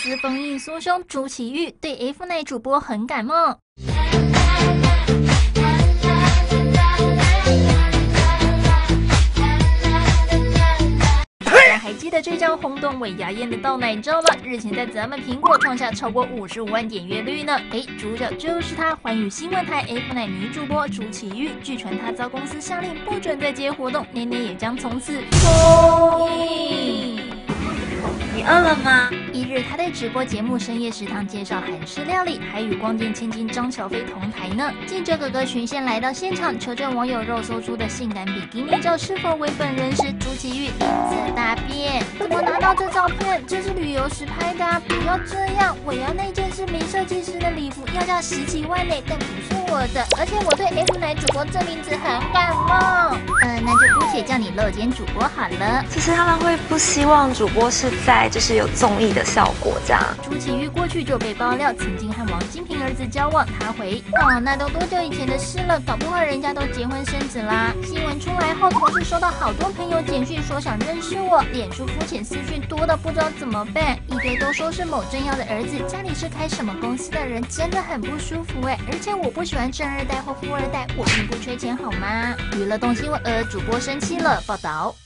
司封印苏兄朱启玉对 F 奶主播很感冒。还记得这张轰动尾牙宴的倒奶照吗？日前在咱们苹果创下超过55万点阅率呢。主角就是她，寰宇新闻台 F 奶女主播朱启玉。据传她遭公司下令不准再接活动，年年也将从此封印。 你饿了吗？ 一日，她在直播节目《深夜食堂》介绍韩式料理，还与光电千金张小菲同台呢。记者哥哥循线来到现场，求证网友肉搜出的性感比基尼照是否为本人时，朱启玉脸色大变。我拿到这照片，这是旅游时拍的，不要这样！我要那件是名设计师的礼服，要价10几万呢，但不是我的。而且我对 F 奶主播这名字很感冒。那就姑且叫你露肩主播好了。 其实他们会不希望主播是在就是有综艺的效果这样。 朱启玉过去就被爆料曾经和王金平儿子交往，他回那都多久以前的事了，搞不好人家都结婚生子啦。新闻出来后，同时收到好多朋友简讯说想认识我，脸书肤浅私讯多到不知道怎么办，一堆都说是某政要的儿子，家里是开什么公司的人，真的很不舒服而且我不喜欢正二代或富二代，我并不缺钱好吗？娱乐动新闻主播生气了，报道。